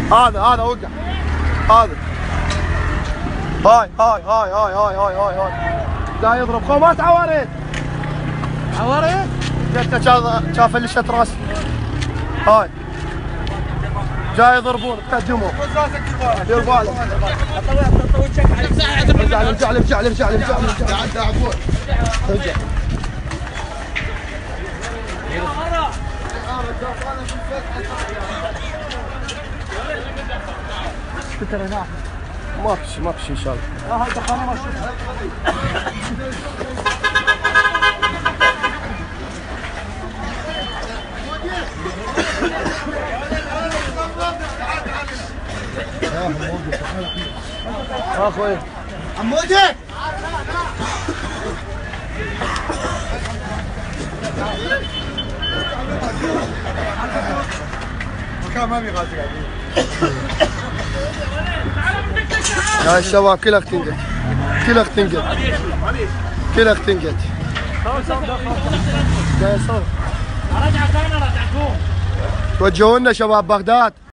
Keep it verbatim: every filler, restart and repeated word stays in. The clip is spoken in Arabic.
هذا هذا وقع هذا. هاي هاي هاي هاي هاي هاي هاي هاي جاي يضرب خو. ما تعورت عورت؟ جته شاف فلشت راسي. هاي جاي يضربون تقدموا. دير بالك. ارجع ارجع ارجع ارجع ارجع ارجع ارجع. ما فيش ما فيش ان شاء الله. هاي دخانه ما اشوف. اخوي عمودي مكان ما بيغازي قاعدين. يا الشباب كلها اختنقت كلها اختنقت كلها اختنقت. جاي صور. توجهوا لنا شباب بغداد.